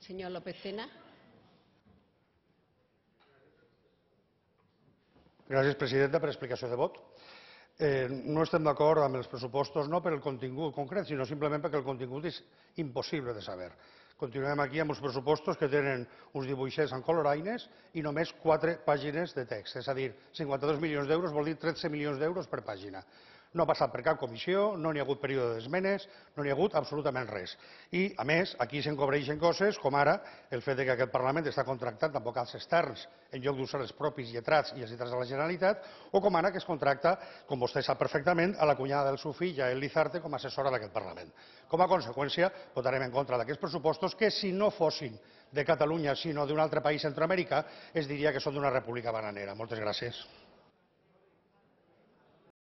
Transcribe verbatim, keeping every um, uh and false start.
Senyor López Tena. Gràcies, presidenta, per explicació de vot. Eh, no estem d'acord amb els pressupostos no per el contingut concret, sinó simplement perquè el contingut és impossible de saber. Continuem aquí amb els pressupostos que tenen uns dibuixets amb coloraines i només quatre pàgines de text. És a dir, cinquanta-dos milions d'euros vol dir tretze milions d'euros per pàgina. No ha passat per cap comissió, no n'hi ha hagut període d'esmenes, no n'hi ha hagut absolutament res. I, a més, aquí s'encobreixen coses com ara el fet que aquest Parlament està contractant advocats externs en lloc d'usar els propis lletrats i els lletrats de la Generalitat, o com ara que es contracta, com vostè sap perfectament, a la cunyada del seu fill, Yael Lizarte, com a assessora d'aquest Parlament. Com a conseqüència, votarem en contra d'aquests pressupostos que, si no fossin de Catalunya, sinó d'un altre país centroamericà, es diria que són d'una república bananera. Moltes gràcies.